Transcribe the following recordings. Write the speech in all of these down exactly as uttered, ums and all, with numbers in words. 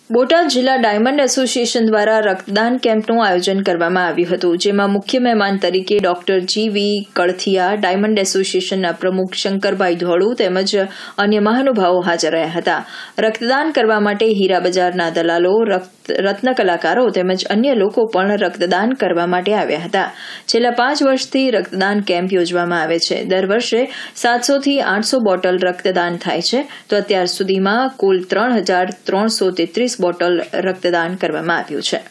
બોટાદ જિલ્લા diamond association દ્વારા રક્તદાન કેમ્પનું આયોજન કરવામાં આવ્યું હતું, જેમાં મુખ્ય મહેમાન તરીકે ડોક્ટર જી વી કળથિયા, ડાયમંડ એસોસિએશનના પ્રમુખ શંકરભાઈ ધોળુ તેમજ અન્ય મહાનુભાવો હાજર રહ્યા હતા. રક્તદાન કરવા માટે હીરા બજારના દલાલો, રત્ન કલાકારો તેમજ અન્ય લોકો પણ રક્તદાન કરવા માટે આવ્યા હતા. છેલ્લા પાંચ વર્ષથી રક્તદાન કેમ્પ યોજવામાં આવે છે. દર વર્ષે સાતસો થી આઠસો બોટલ રક્તદાન થાય છે, તો અત્યાર સુધીમાં કુલ ત્રણ હજાર ત્રણસો તેત્રીસ બોટલ રક્તદાન કરવામાં આવ્યું છે.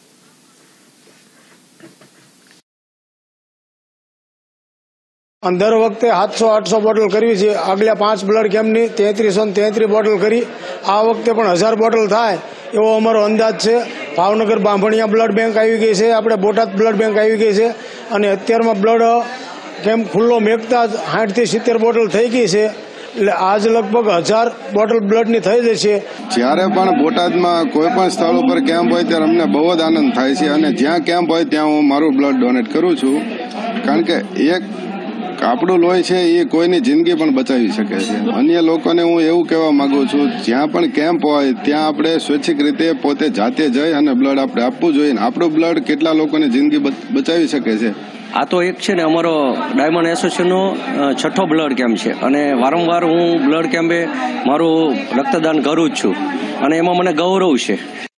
દર વખતે સાતસો આઠસો બોટલ કરવી છે. આગલા પાંચ બ્લડ કેમ્પની તેત્રીસો ને તેત્રીસ બોટલ કરી. આ વખતે પણ હજાર બોટલ થાય એવો અમારો અંદાજ છે. ભાવનગર બાંભણિયા બ્લડ બેંક આવી ગઈ છે, આપણે બોટાદ બ્લડ બેંક આવી ગઈ છે, અને અત્યારમાં બ્લડ કેમ્પ ખુલ્લો મેકતા જ સાઠ થી સિત્તેર બોટલ થઈ ગઈ છે. એટલે આજ લગભગ હજાર બોટલ બ્લડની થઈ જશે. જ્યારે પણ બોટાદમાં કોઈ પણ સ્થળ ઉપર કેમ્પ હોય ત્યારે અમને બહુ જ આનંદ થાય છે, અને જ્યાં કેમ્પ હોય ત્યાં હું મારું બ્લડ ડોનેટ કરું છું. કારણ કે એક આપણું લોહી છે એ કોઈની જિંદગી પણ બચાવી શકે છે. અન્ય લોકોને હું એવું કહેવા માંગુ છું, જ્યાં પણ કેમ્પ હોય ત્યાં આપણે સ્વૈચ્છિક રીતે પોતે જાતે જઈ અને બ્લડ આપણે આપવું જોઈએ. આપણું બ્લડ કેટલા લોકોની જિંદગી બચાવી શકે છે. આ તો એક છે ને અમારો ડાયમંડ એસોસિએશનનો છઠ્ઠો બ્લડ કેમ્પ છે, અને વારંવાર હું બ્લડ કેમ્પે મારું રક્તદાન કરું જ છું, અને એમાં મને ગૌરવ છે.